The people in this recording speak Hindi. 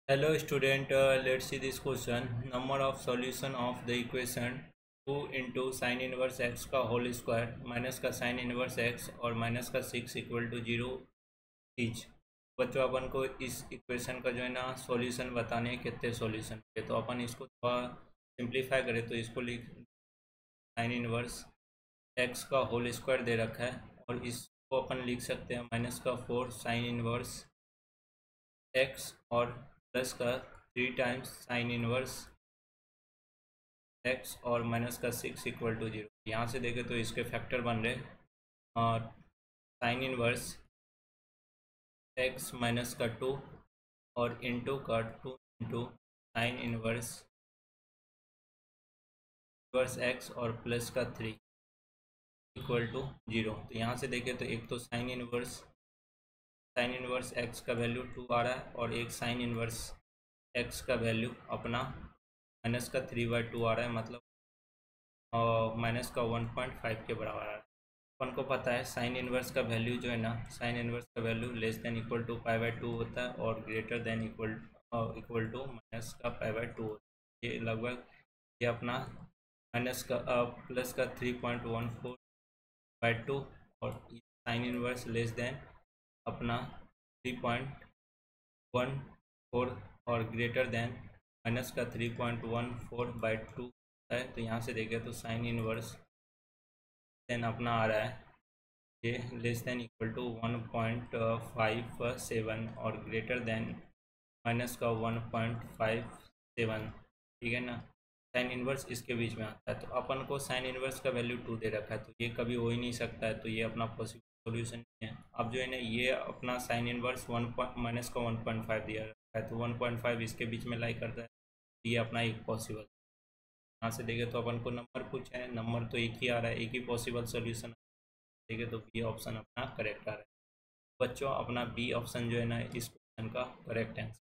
Hello student, let's see this question. Number of solution of the equation 2 into sin inverse x का होल स्क्वायर माइनस का sin इनवर्स x और माइनस का 6 इक्वल टू 0 ईच। बच्चों अपन को इस इक्वेशन का जो है ना सॉल्यूशन बताने हैं कितने सॉल्यूशन के। तो अपन इसको थोड़ा सिंप्लीफाई करें तो इसको लिख sin इनवर्स x का होल स्क्वायर दे रखा है और इसको अपन लिख सकते हैं माइनस का 4 sin इनवर्स x और प्लस का 3 टाइम्स साइन इनवर्स x और माइनस का 6 इक्वल टू 0। यहाँ से देखें तो इसके फैक्टर बन रहे और साइन इनवर्स x माइनस का 2 और इंटू का 2 इंटू साइन इनवर्स x और प्लस का 3 इक्वल टू 0। तो यहाँ से देखें तो एक तो साइन इनवर्स x का वैल्यू 2 आ रहा है और एक साइन इनवर्स x का वैल्यू अपना माइनस का 3/2 आ रहा है, मतलब माइनस का 1.5 के बराबर आ रहा है। अपन को पता है साइन इनवर्स का वैल्यू जो है ना, साइन इनवर्स का value less than equal to π/2 होता है और greater than equal to minus का π/2 होता है। ये लगभग ये अपना माइनस का प्लस का 3.14/2 और साइन इनवर्स लेस देन अपना 3.14 और ग्रेटर देन माइनस का 3.14/2 है। तो यहाँ से देखें तो साइन इनवर्स देन अपना आ रहा है ये लेस देन इक्वल टू 1.57 और ग्रेटर देन माइनस का 1.57। ठीक है ना, साइन इनवर्स इसके बीच में आता है। तो अपन को साइन इनवर्स का वैल्यू 2 दे रखा है तो ये कभी हो ही नहीं सकता है, तो ये अपना पॉसिबल सॉल्यूशन नहीं है। अब जो है ना ये अपना साइन इनवर्स माइनस का 1.5 दिया रखा है तो 1.5 इसके बीच में लाई करता है, तो ये अपना एक पॉसिबल। यहाँ से देखें तो अपन को नंबर पूछा है, नंबर तो एक ही आ रहा है, एक ही पॉसिबल सॉल्यूशन देखें तो बी ऑप्शन अपना करेक्ट आ रहा है। बच्चों अपना बी ऑप्शन जो है ना इस क्वेश्चन का करेक्ट आंसर।